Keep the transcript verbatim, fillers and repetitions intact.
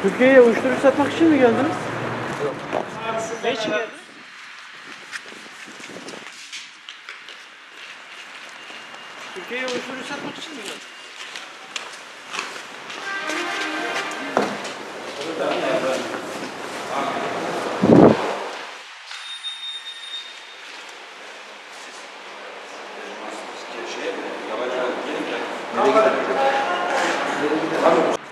Türkiye'ye uyuşturucu satmak için mi geldiniz? Yok. Ne için geldiniz? Türkiye'ye uyuşturucu satmak için mi geldiniz? Nereye gidelim? Nereye gidelim?